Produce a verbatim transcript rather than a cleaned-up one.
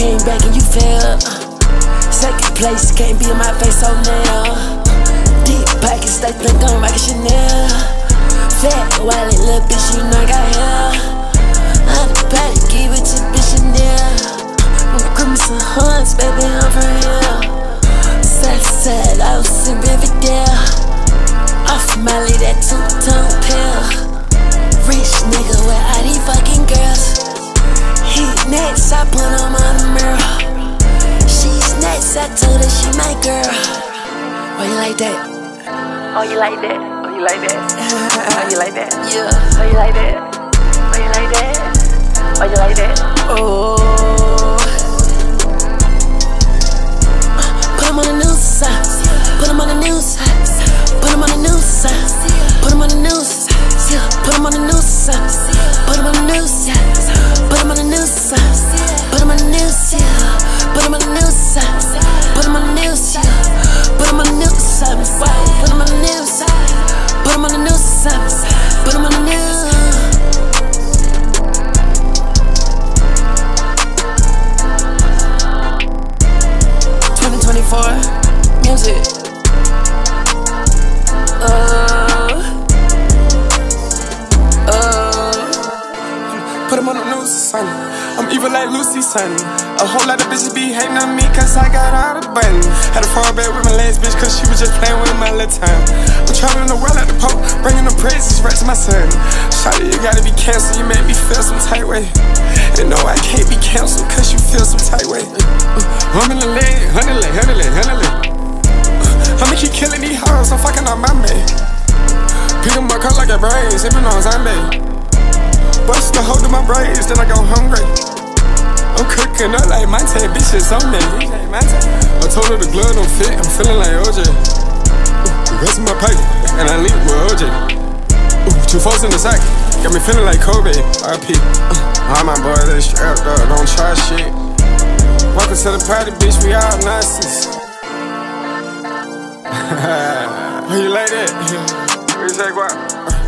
came back and you failed. Second place, can't be in my face, so now. Deep pockets, they think I'm rockin' Chanel. Fat wallet, little bitch, you know I got hair. I'm the patty, give it to bitch Chanel. I'm gripping some horns, baby, I'm for real. Side to side, I was in Riverdale. Off Molly, that two-tone pill. Rich nigga with all these fucking girls. He next, I put him on the mirror. She's next, I told her she my girl. Oh, you like that? Oh, you like that? Oh, you like that? Oh, you like that? Yeah. Oh, you like that? Oh, you like that? Oh, you like that? Oh. Put him on the news side. Put him on the news side. Put him on the news side. Put him on the news side. Put him on the news side. Put him on the news side. Put him on the news side. Put him on the news side. Put him on the news side. Put him on the news side. Put him on the news side. Put him on the news side. Put him on the news side. Put him on the news. twenty twenty-four music. Uh, uh. Put him on the news, son. I'm evil like Lucy, son. A whole lot of bitches be hating on me cause I got all the buttons. Had to fall back with my last bitch cause she was just playing with my little time. I'm traveling the world at the Pope, bringing the praises right to my son. Shawty, you gotta be canceled, you make me feel some tight way. And no, I can't be canceled cause you feel some tight way. uh, I'm in the leg, hundred leg, hundred leg, hundred leg. uh, I'ma keep killing these hoes, I'm fucking on my man. Pick them up, cut like a brain, sipping on zombie. Bust the hole to my braids, then I go hungry. I'm cooking up like my ten bitches on me. I told her the glove don't fit, I'm feeling like O J. The rest of my pocket, and I leave with O J. Ooh, two folks in the sack, got me feeling like Kobe. R P Uh, all my boys, they strapped up, don't try shit. Welcome to the party, bitch, we all nonsense. Oh, you like that? What you say, what?